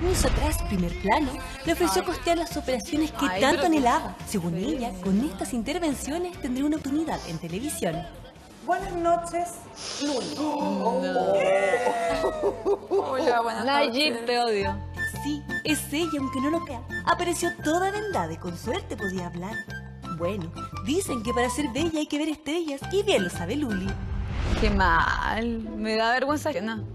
Miss atrás, primer plano, le ofreció costear las operaciones que tanto anhelaba. Según ella, con estas intervenciones tendría una oportunidad en televisión. Buenas noches, Luli. Hola, buenas noches. Nayib, te odio. Sí, es ella, aunque no lo crea. Apareció toda vendada y con suerte podía hablar. Bueno, dicen que para ser bella hay que ver estrellas, y bien lo sabe Luli. Qué mal. Me da vergüenza ajena.